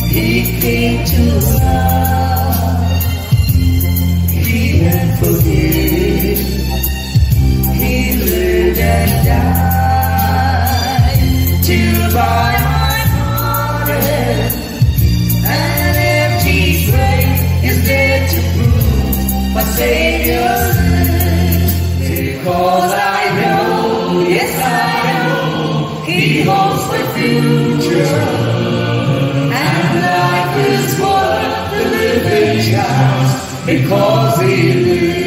He came to love, heal and forgive. He lived and died to buy my pardon. An empty grave is there to prove my Savior's name. Because I know, yes I know, He holds my future. And life is worth the living just because He lives.